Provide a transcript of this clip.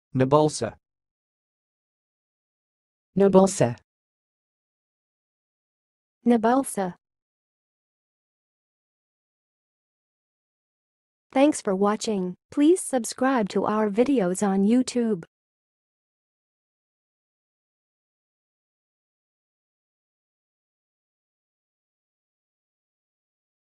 nabulsa, nabulsa, nabulsa. Thanks for watching. Please subscribe to our videos on YouTube.